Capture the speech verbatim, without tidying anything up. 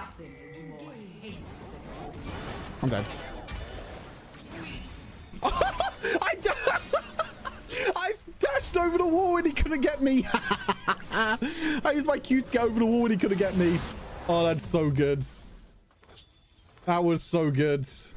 I'm dead. I, I dashed over the wall and he couldn't get me. I used my Q to get over the wall and he couldn't get me. Oh, that's so good. That was so good.